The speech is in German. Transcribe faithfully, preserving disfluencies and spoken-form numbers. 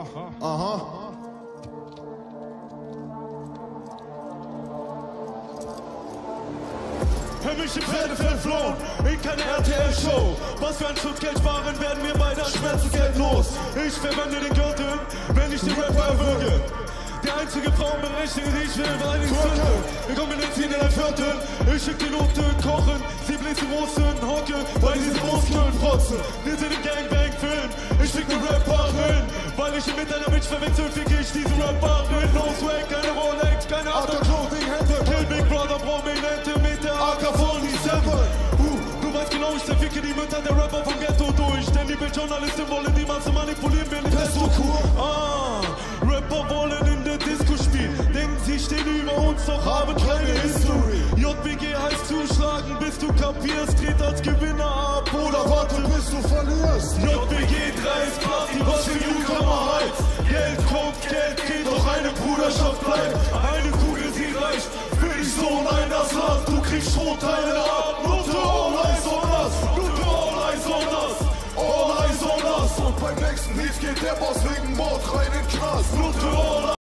Aha. Hör mich im Pferdefeld flohen, in keine R T L-Show. Was für ein Schutzgeld sparen, werden wir beide an Schmerzensgeld los. Ich verwende den Gürtel, wenn ich den Rapper erwürge. Die einzige Frauenberechtigung, die ich will, weil ich zünde. Wir kommen in den Ziel in ein Viertel, ich schick die Noten kochen. Sie bläst die Rosen, hocke, weil diese Brustknüllen frotzen. Wir sind im Gangbang-Film, ich fick die Rapperin. Weil ich ihn mit einer Bitch verwechsel, fick ich diese Rapperin. No swag, keine Rolex, keine Afterclothing-Hände. Kill Big Brother, Prominente mit der A K siebenundvierzig. Uh, du weißt genau, ich zerficke die Mütter der Rapper vom Ghetto durch. Denn die Bildjournalisten wollen die Masse manipulieren, wir nicht Testo-Kur. Ah, Rapper wollen in der Disco spielen. Denken sie stehen über uns, doch haben keine History. J B G heißt zuschlagen, bis du kapierst. Tritt als Gewinner ab oder warte, bis du verlierst. J B G drei ist Party, was für Newcomer heißt. Geld kommt, Geld geht, doch eine Bruderschaft bleibt. Eine Kugel, sie reicht für dich so ein das Land. Du kriegst Schrotteile ab, Nutte, all eyes on us. Nutte, all eyes on us. All eyes on us. Und beim nächsten Hit geht der Boss wegen Mord rein in den Knast. Nutte, all